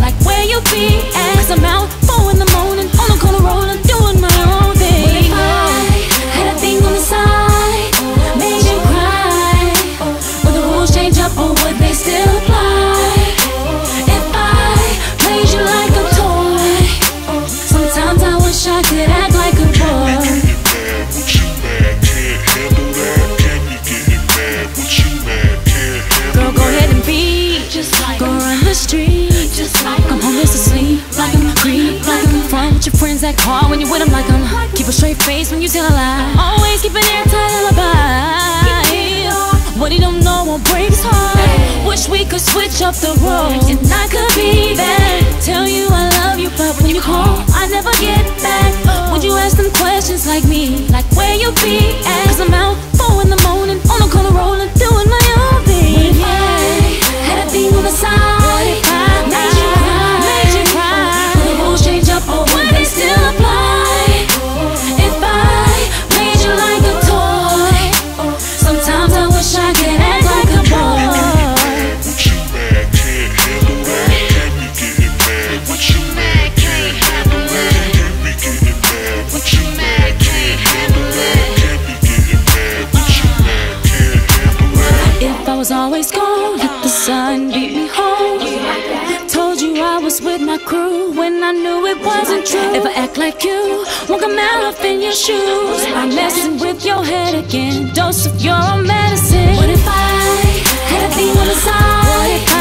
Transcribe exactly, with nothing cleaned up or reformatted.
like where you be at? Cause I'm out four in the morning, on the corner rolling, doing my own thing. What if I had a thing on the side, made you cry? Would the rules change up or would they still apply? If I played you like a toy, sometimes I wish I could act like a boy. Girl, go ahead and be just like go run the street, just like I'm homeless asleep, like I'm creep, like I'm front with your friends that call when you with them, like I'm keep a straight face when you tell a lie. Always keep an airtight alibi. What he don't know won't break his heart. Wish we could switch up the roles, and I could be there, tell you I love you, but when you call, I never get back. Would you ask them questions like me, like where you be at? Cause I'm out four in the morning, on the corner rolling, doing my own thing. What if I had a thing on the side, made you cry, made you cry? Will the rules change up or would they still apply? If I played you like a toy, sometimes I wish I could act like a boy. If I was always gone, let the sun beat me home. Told you I was with my crew when I knew it wasn't true. If I act like you, won't come out up in your shoes. I'm messing with your head again, dose of your own medicine. What if I had a thing on the side?